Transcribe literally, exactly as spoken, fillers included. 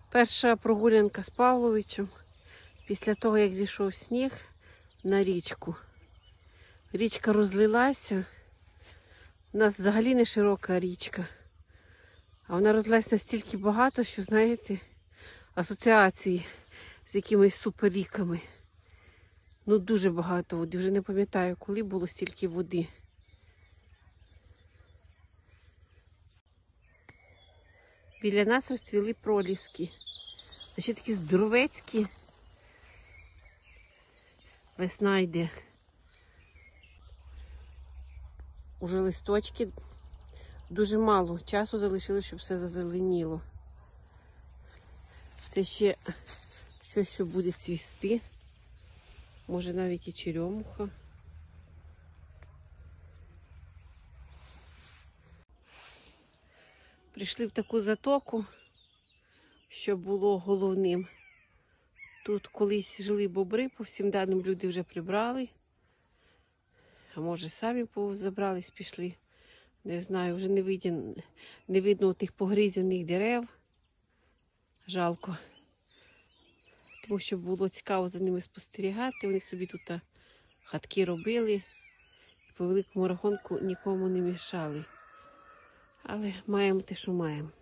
Перша прогулянка з Павловичем після того, як зійшов сніг на річку. Річка розлилася. У нас взагалі не широка річка. А вона розлилася настільки багато, що, знаєте, асоціації з якимись суперріками. Ну, дуже багато води. Вже не пам'ятаю, коли було стільки води. Біля нас розцвіли проліски. А ще такі здоровецькі. Весна йде. Уже листочки. Дуже мало часу залишилось, щоб все зазеленіло. Це ще щось, що буде цвісти. Може навіть і черемуха. Прийшли в таку затоку, що було головним. Тут колись жили бобри, по всім даним люди вже прибрали. А може самі забрались, пішли. Не знаю, вже не видно, не видно тих погризаних дерев. Жалко. Тому що було цікаво за ними спостерігати. Вони собі тут хатки робили. І по великому рахунку нікому не мішали. Але маємо те, що маємо.